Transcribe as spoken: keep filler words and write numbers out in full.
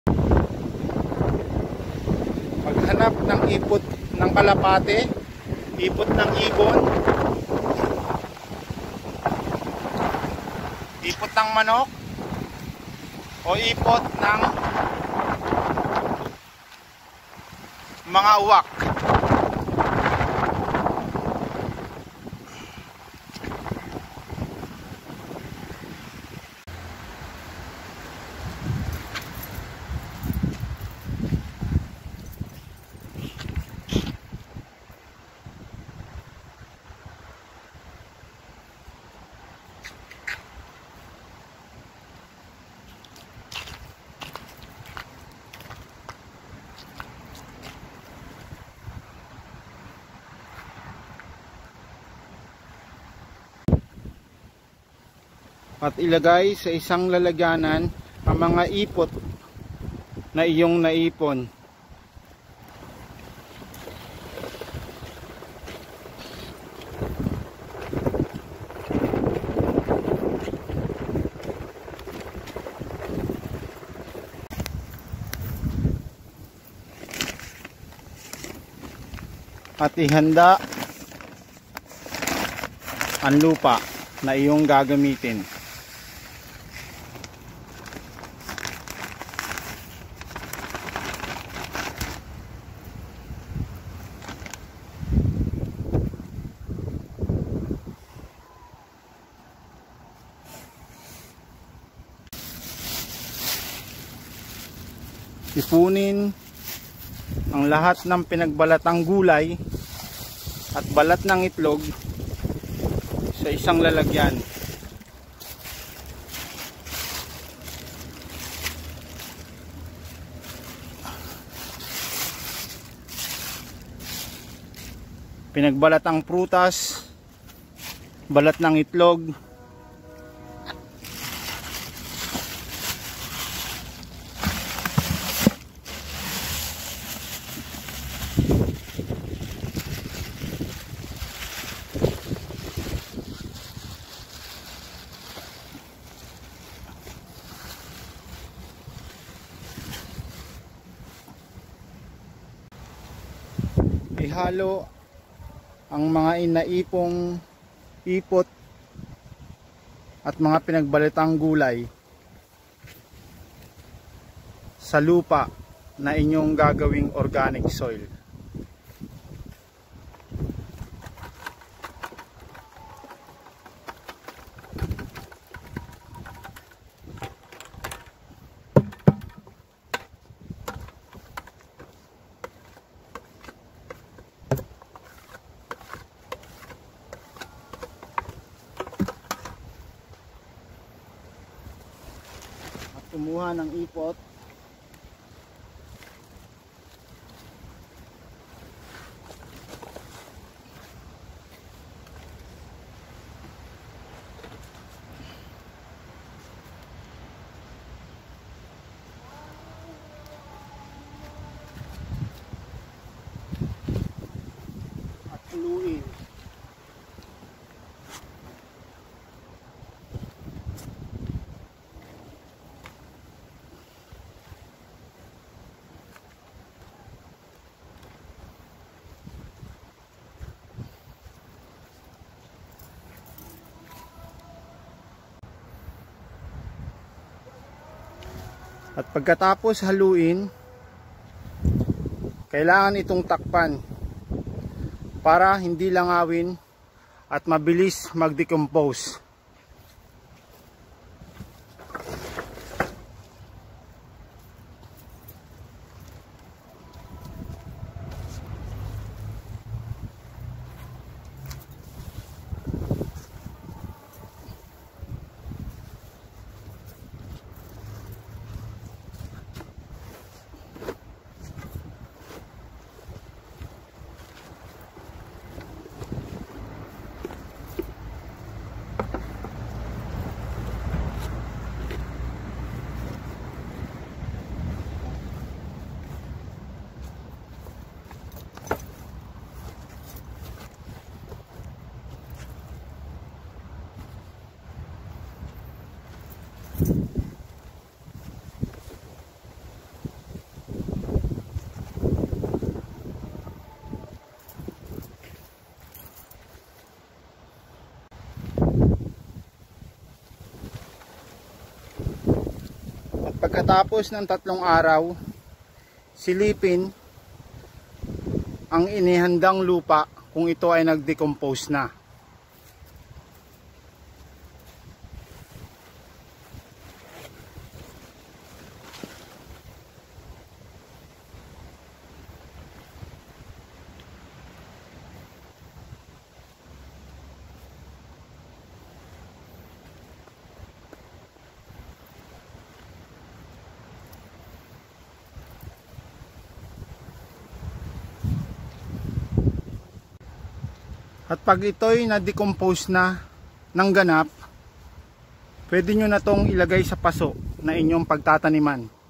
Maghanap ng ipot ng kalapate, ipot ng ibon, ipot ng manok, o ipot ng mga uwak. At ilagay sa isang lalagyanan ang mga ipot na iyong naipon. At ihanda ang lupa na iyong gagamitin. Ipunin ang lahat ng pinagbalatang gulay at balat ng itlog sa isang lalagyan. Pinagbalatang prutas, balat ng itlog, ihalo ang mga inaipong ipot at mga pinagbalitang gulay sa lupa na inyong gagawing organic soil. Kumuha ng ipot, at haluin. At pagkatapos haluin, kailangan itong takpan para hindi langawin at mabilis mag-decompose. Pagkatapos ng tatlong araw, silipin ang inihandang lupa kung ito ay nag-decompose na. At pag ito'y na-decompose na ng ganap, pwede nyo na tong ilagay sa paso na inyong pagtataniman.